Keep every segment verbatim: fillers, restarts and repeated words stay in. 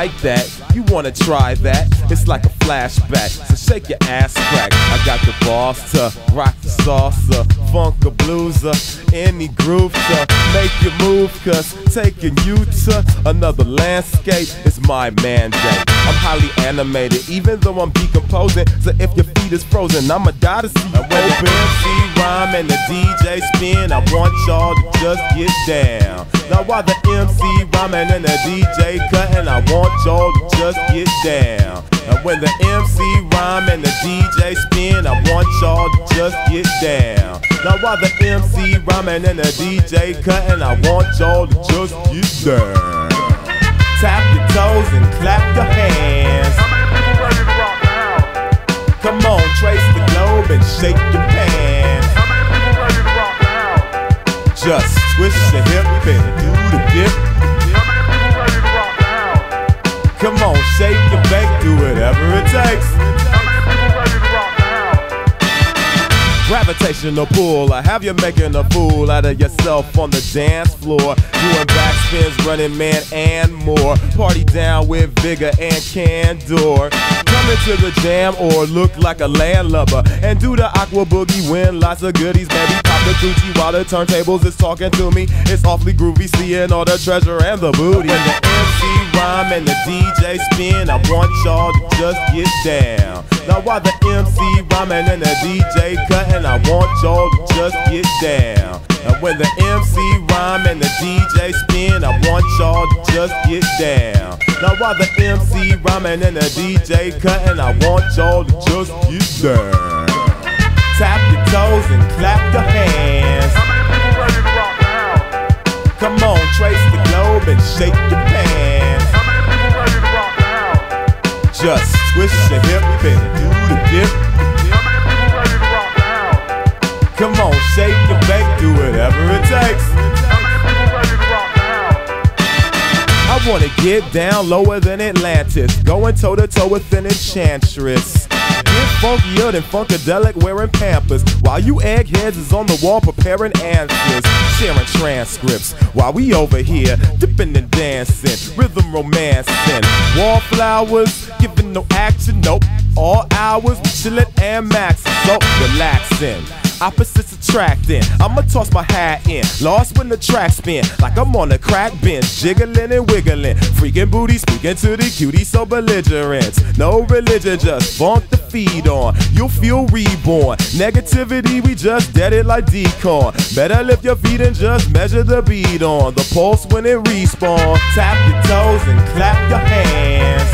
like that? You wanna try that? It's like a flashback, so shake your ass crack. I got the balls to rock the salsa, funk a blueser, any groove to make you move, cause taking you to another landscape is my mandate. I'm highly animated, even though I'm decomposing, so if your feet is frozen, I'ma die to see you open. M C rhyme and the D J spin, I want y'all to just get down. Now while the M C rhyming and the D J cutting, I want y'all to just get down. And when the M C rhyme and the D J spin, I want y'all to just get down. Now while the M C rhyming and the D J cutting, I want y'all to just get down. Tap your toes and clap your hands. Come on, trace the globe and shake your pants. Just twist your hip and do the dip. Come on, shake and bake, do whatever it takes. Gravitational pull, I have you making a fool out of yourself on the dance floor, doing backspins, running man and more. Party down with vigor and candor. Come into the jam or look like a landlubber and do the aqua boogie, win lots of goodies. Baby, pop the Gucci while the turntables is talking to me. It's awfully groovy, seeing all the treasure and the booty. And the M C rhyme and the D J spin, I want y'all to just get down. Now while the M C rhyming and the D J cutting, I want y'all to just get down. And when the M C rhyme and the D J spin, I want y'all to just get down. Now while the M C rhyming and the D J cutting, I want y'all to just get down. Tap your toes and clap your hands. Come on, trace the globe and shake your pants. Just twist your hip and do the dip. Come on, shake and bake, do whatever it takes. I wanna get down lower than Atlantis, going toe to toe with an enchantress. Get funkier than Funkadelic wearing Pampers, while you eggheads is on the wall preparing answers, sharing transcripts, while we over here dipping and dancing, rhythm romancing, wallflowers, giving no action, nope. All hours we chillin' and maxin', so relaxing. Opposites attracting, I'ma toss my hat in, lost when the track spin, like I'm on a crack bench, jiggling and wiggling, freaking booty, speaking to the cutie, so belligerent. No religion, just funk the feed on, you'll feel reborn. Negativity, we just dead it like decon. Better lift your feet and just measure the beat on the pulse when it respawn. Tap your toes and clap your hands.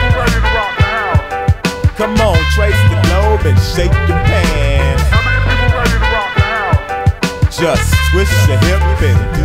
Come on, trace the globe and shake your pants. Just twist your hip and